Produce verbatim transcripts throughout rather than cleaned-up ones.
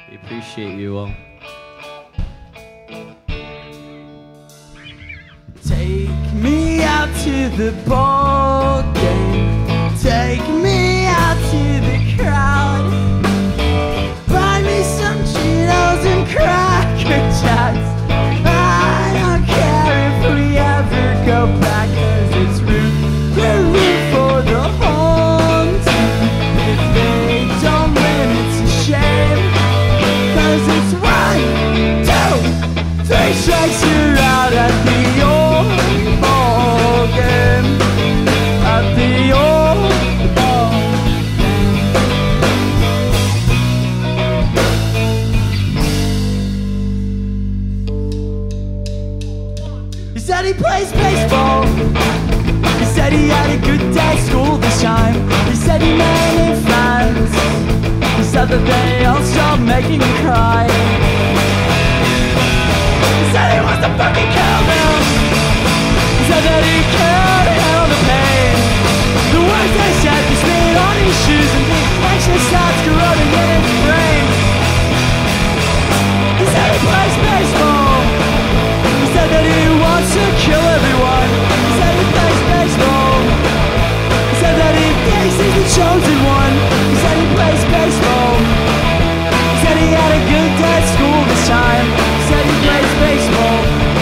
We appreciate you all. Take me out to the ball game. Take me out to the crowd. Buy me some Cheetos and Cracker Jacks. I don't care if we ever go back, 'cause it's root, we're root for the home team. If they don't win, it's a shame, 'cause it's one, two, three strikes, you're out at the old ball game. At the old ball game. He said he plays baseball. He said he had a good day at school this time. He said he made new friends. He said that they all stopped making him cry. He said he wants to fucking kill them. He said that he can't handle the pain. The words they said, he spit on his shoes, and the anxious thoughts corroding in his brain. He said he plays baseball. He said that he wants to kill everyone. He said he plays baseball. He said that he thinks he's the chosen one. He said he plays baseball. He said he had a good day at school this time. He said he plays baseball.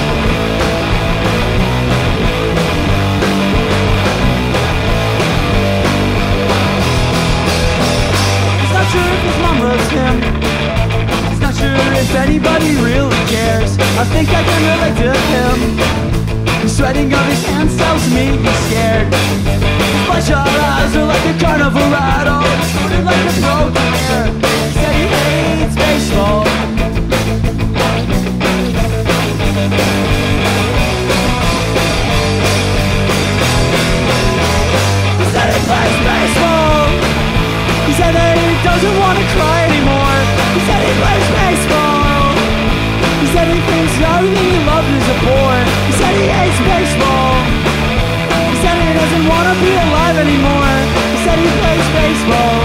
He's not sure if his mom loves him. He's not sure if anybody really cares. I think I can relate to him. The sweating of his hands tells me he's scared. His bloodshot eyes are like a carnival rattle, exploded like a broken hair. He said he hates baseball. He said he plays baseball. He said that he doesn't want to cry anymore. He said he plays baseball. He said he thinks everything he loved is a bore. He said he hates baseball. He said he doesn't want to be alive anymore. He said he plays baseball.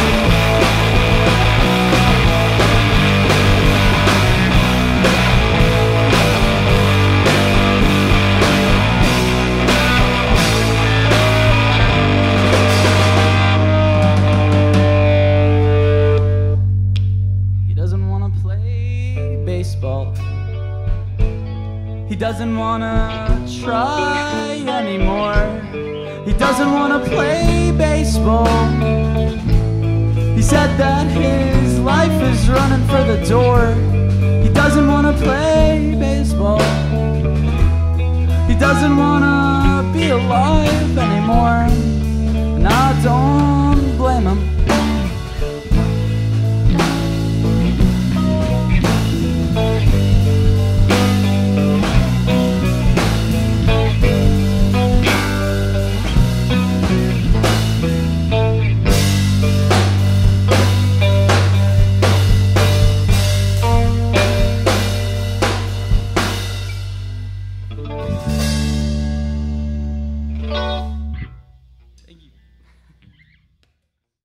He doesn't want to play baseball. He doesn't wanna try anymore. He doesn't wanna play baseball. He said that his life is running for the door. He doesn't wanna play baseball. He doesn't wanna be alive anymore.